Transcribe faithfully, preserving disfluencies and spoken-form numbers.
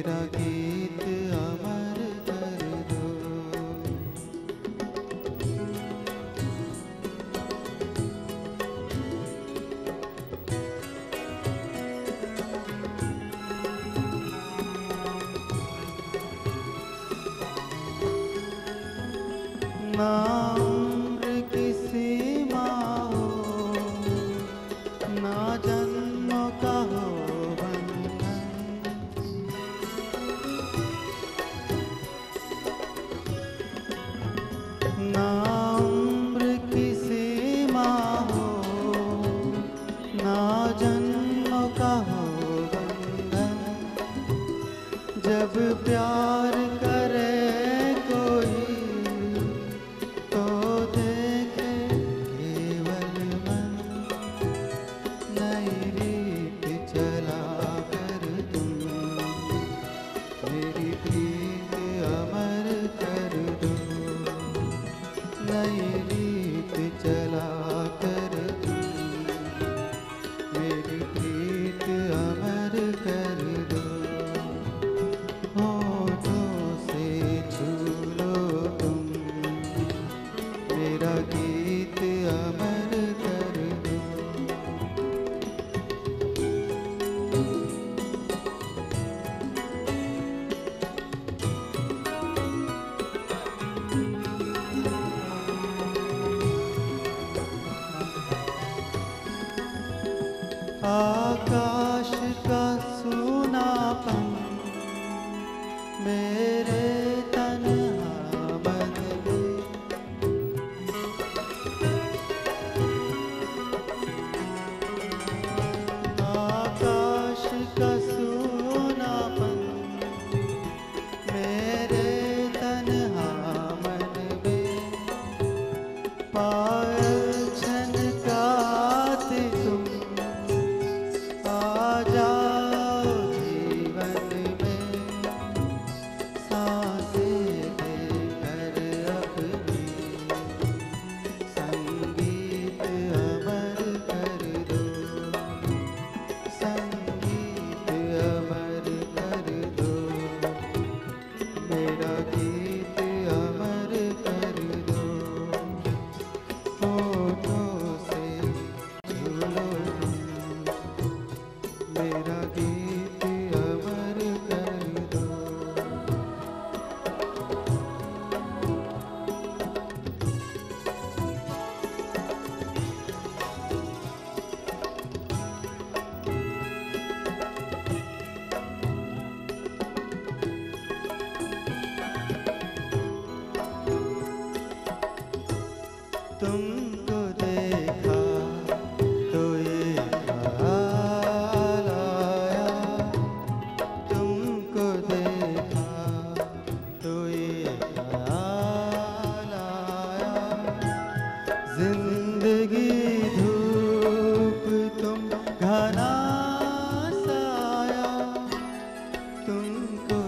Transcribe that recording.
मेरा गीत अमर कर दो। ना उम्र की सीमा हो, ना जन्मों का हो बंधन, ना उम्र की सीमा हो, ना जन्मों का हो बंधन। जब प्यार करे कोई तो देखे केवल मन, नई रीत चला कर तुम मेरी प्रीत अमर कर दो। नई रीत चला कर तुम मेरी प्रीत अमर कर दो। होठों से छू लो तुम मेरा गीत अमर कर दो। आकाश का सूनापन मेरे तन्हा मन में, आकाश का सूनापन मेरे तन्हा मन में। पायल छनकाते तुम आ जाओ जीवन में, सांसें देकर अपनी संगीत अमर कर दो। संगीत अमर कर दो मेरा गीत अमर कर दो। होठों से छू लो मेरा गीत अमर कर दो। तुमको देखा तो ये ख्याल आया, तुमको देखा तो ये ख्याल आया। जिंदगी धूप तुम घना साया, तुमको